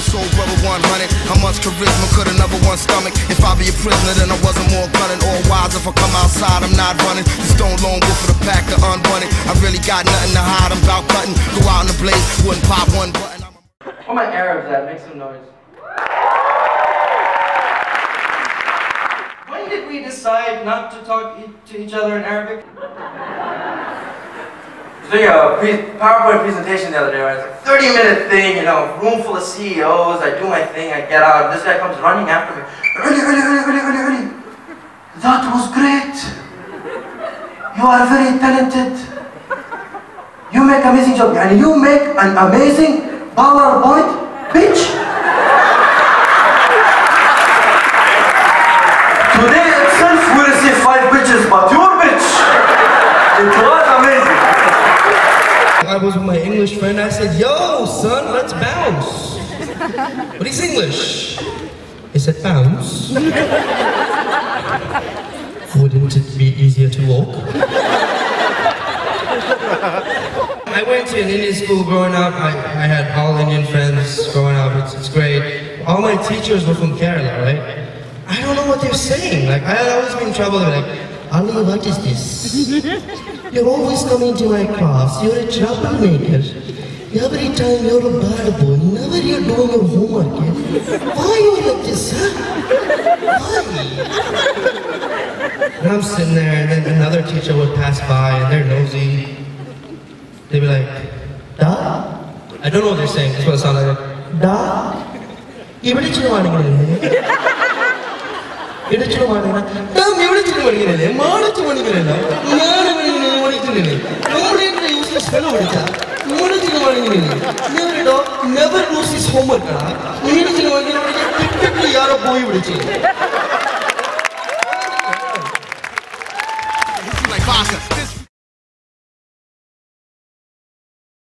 soul brother 100. How much charisma could another one stomach? If I be a prisoner, then I wasn't more gunning. All wise, if I come outside, I'm not running. The stone lone wolf of the pack, the unwanted. I really got nothing to hide, I'm about cutting. Go out in the blaze, wouldn't pop one button. Where my Arabs at? Make some noise. When did we decide not to talk to each other in Arabic? Doing a PowerPoint presentation the other day, right? It's like 30-minute thing, you know, room full of CEOs, I do my thing, I get out, this guy comes running after me. Ali. That was great. You are very talented. You make amazing job. And you make an amazing PowerPoint, bitch. Today itself we received 5 bitches, but your bitch, it was amazing. I was with my English friend, I said, yo, son, let's bounce. But he's English. He said, bounce. Wouldn't it be easier to walk? I went to an Indian school growing up. I had all Indian friends growing up. It's great. All my teachers were from Kerala, right? I don't know what they're saying. Like, I had always been in trouble. They're like, Ali, what is this? You're always coming to my class. You're a troublemaker. Every time you're a bad boy. Never you're doing your homework. Why are you like this, huh? Why? And I'm sitting there, and then another teacher would pass by, and they're nosy. They'd be like, Da? I don't know what they're saying. That's what it sounded like. Da? Every chill morning. Every chill morning. Damn, every chill morning. Mada chill morning. Nobody uses fellow. Never lose his homework. Typically, you're a boy. Like vodka.